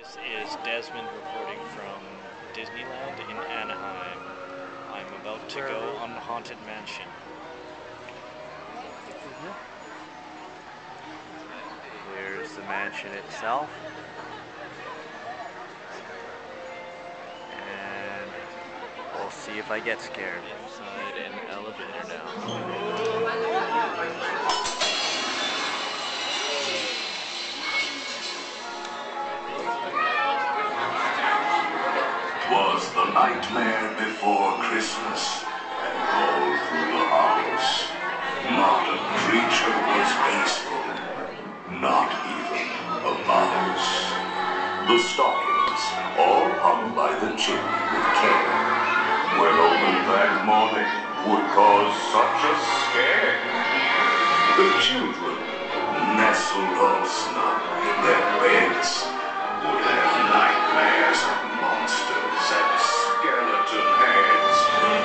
This is Desmond reporting from Disneyland in Anaheim. I'm about to go on the Haunted Mansion. Here's the mansion itself. And we'll see if I get scared. Inside an elevator now. Was the nightmare before Christmas, and all through the house. Not a creature was peaceful, not even a mouse. The stockings, all hung by the chimney with care, when opened that morning, would cause such a scare. The children, nestled all snug in their beds, would have nightmares of monsters and skeleton heads.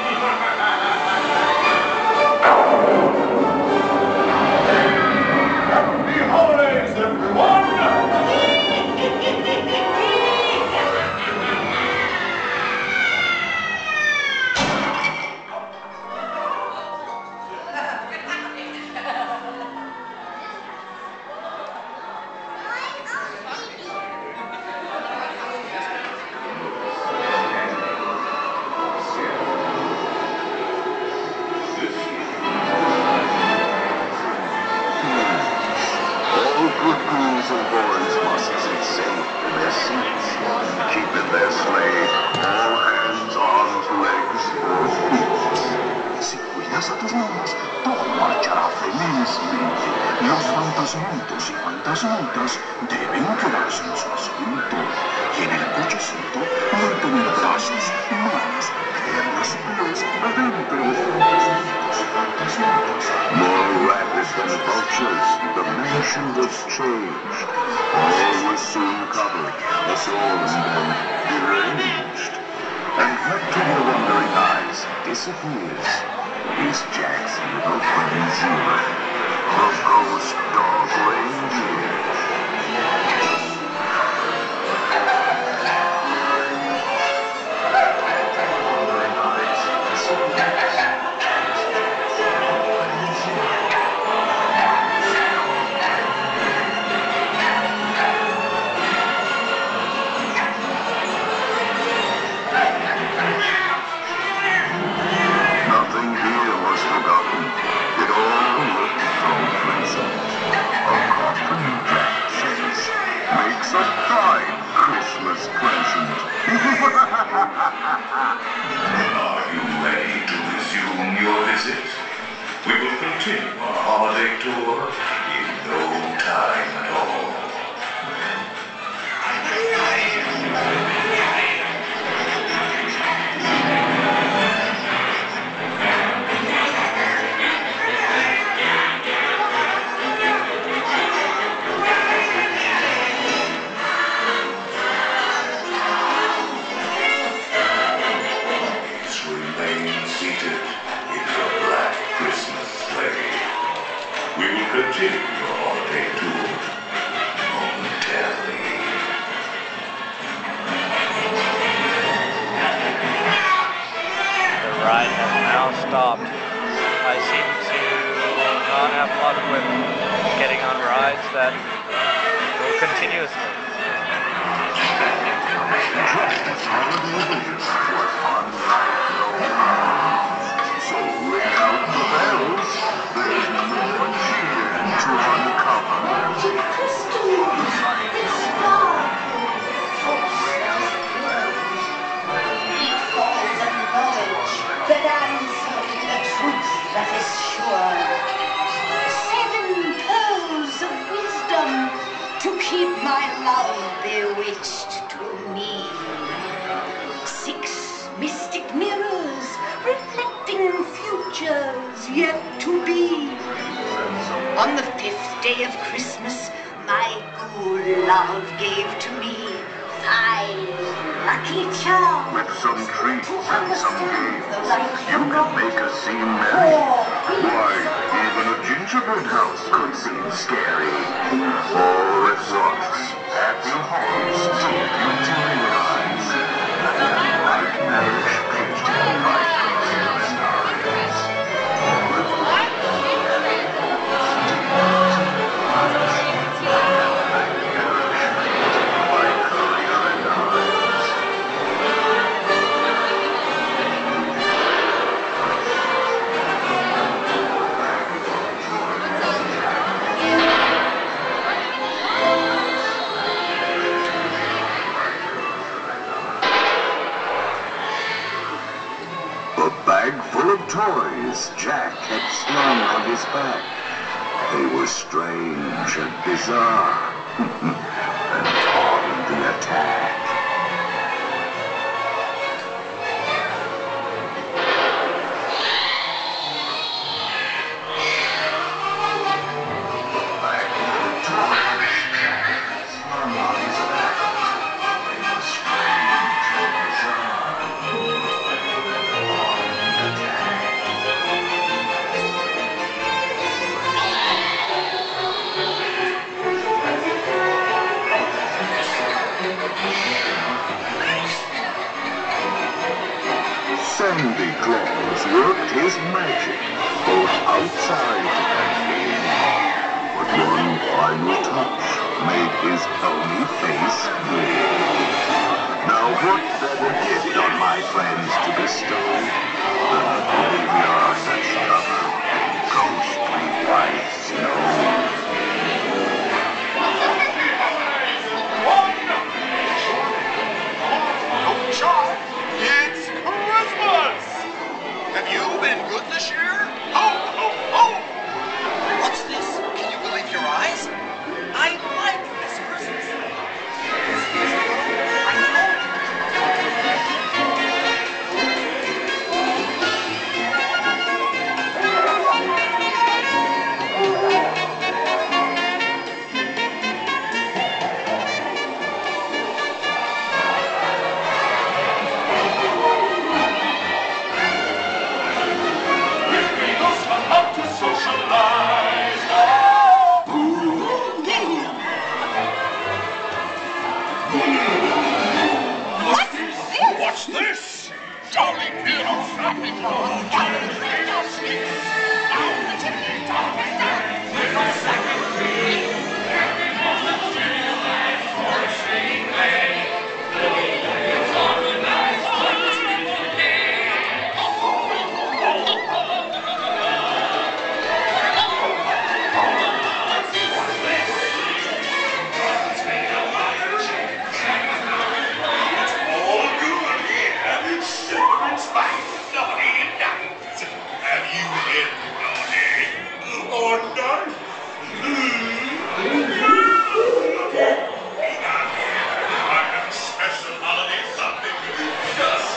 Happy holidays, everyone! Fantasmitos y fantasmitas deben quedarse en su asiento y en el cochecito mantener brazos, manos, piernas y pies adentro de fantasmitos y fantasmitas. More rapid than vultures, the mansion was changed. All was soon covered, assorted and deranged. And what to your wondering eyes disappears is Jack's little friend Zero. The Ghost Dog Ranger. Nothing here was forgotten. It all looked so pleasant. A coffin Jack says makes a fine Christmas present. Are you ready to resume your visit? We will continue our holiday tour in no time at all. Continue your holiday tour momentarily. The ride has now stopped. I seem to not have luck with getting on rides that go continuously. So ring out the bells. There's more cheer to uncover. But I'm saying the truth that is sure. 7 pearls of wisdom to keep my love bewitched to me. 6 mystic mirrors reflecting futures yet to be. On the 5th day of Christmas, my good love gave to me 5 lucky charms. With some treats and some games, you can make us seem merry. Why, even a gingerbread house could seem scary. All results, happy homes, toys Jack had slung on his back. They were strange and bizarre, and on the attack. Sandy Claus worked his magic both outside and in. But one final touch made his phony face grin. Now what better gift are my friends to bestow than a graveyard that's covered in ghostly white snow? It's Christmas! Have you been good this year? Ho, ho, ho! What's this? Can you believe your eyes? I like this Christmas. What's this? Jolly good old Santa Claus carrying little sticks down the chimney top and down little sack of three. On the tree lies for a sleighing sleigh. It's on the nice wonderful day. What's this? God's made a lion chicken. It's all good here. Silver and spice, naughty and nice. Have you been naughty or nice? We got kind of special holiday something just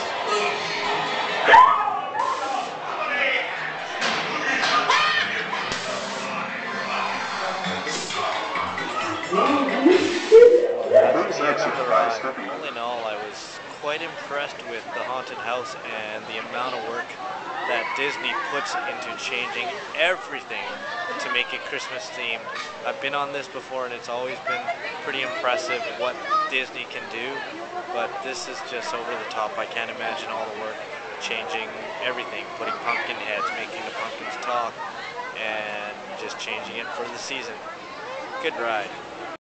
Who's that surprise, Stephanie? All in all, I was quite impressed with the haunted house and the amount of work that Disney puts into changing everything to make it Christmas themed. I've been on this before and it's always been pretty impressive what Disney can do, but this is just over the top. I can't imagine all the work changing everything, putting pumpkin heads, making the pumpkins talk, and just changing it for the season. Good ride.